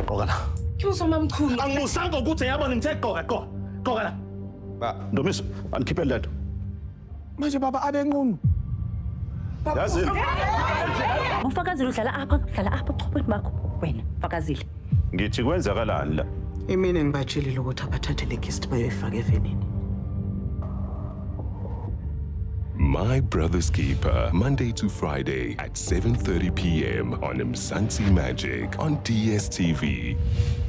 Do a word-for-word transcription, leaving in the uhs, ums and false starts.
Qoka la. Kuzomamkhulu. Angibusanga ukuthi yabona ngithe qoka qoka. Qoka la. Ba, Ndomiso, angikhiphe lento. Manje baba abenqunu. Yazi. Ufakazile udlala apha, udlala apha eqhubeni bakho. Wena, Fakazile. Ngithi kwenzakalani la? Imini ngibatshelile ukuthi abathathe le kist bayoyifaka evenini. My Brother's Keeper, Monday to Friday at seven thirty p m on Mzansi Magic on D S T V.